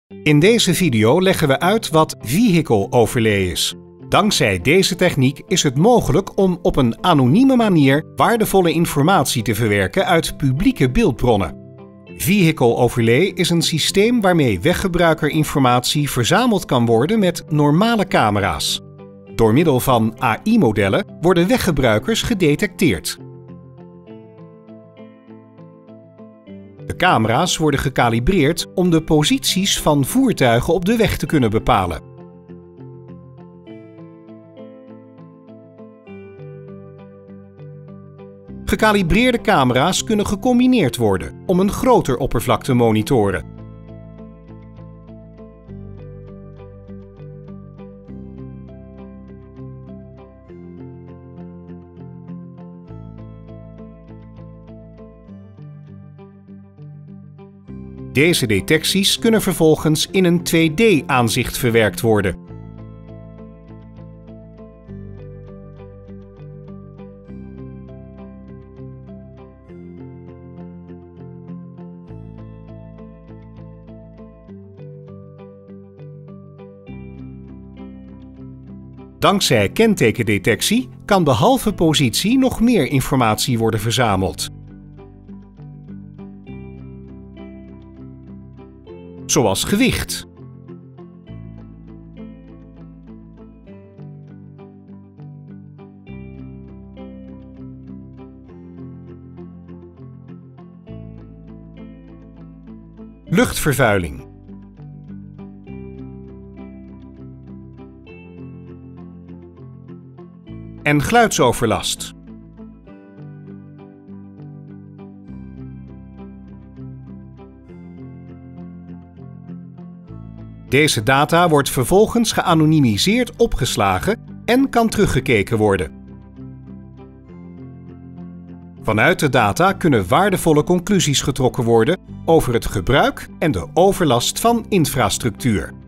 In deze video leggen we uit wat vehicle overlay is. Dankzij deze techniek is het mogelijk om op een anonieme manier waardevolle informatie te verwerken uit publieke beeldbronnen. Vehicle overlay is een systeem waarmee weggebruikerinformatie verzameld kan worden met normale camera's. Door middel van AI-modellen worden weggebruikers gedetecteerd. De camera's worden gekalibreerd om de posities van voertuigen op de weg te kunnen bepalen. Gekalibreerde camera's kunnen gecombineerd worden om een groter oppervlak te monitoren. Deze detecties kunnen vervolgens in een 2D-aanzicht verwerkt worden. Dankzij kentekendetectie kan behalve positie nog meer informatie worden verzameld. Zoals gewicht, luchtvervuiling, en geluidsoverlast. Deze data wordt vervolgens geanonimiseerd opgeslagen en kan teruggekeken worden. Vanuit de data kunnen waardevolle conclusies getrokken worden over het gebruik en de overlast van infrastructuur.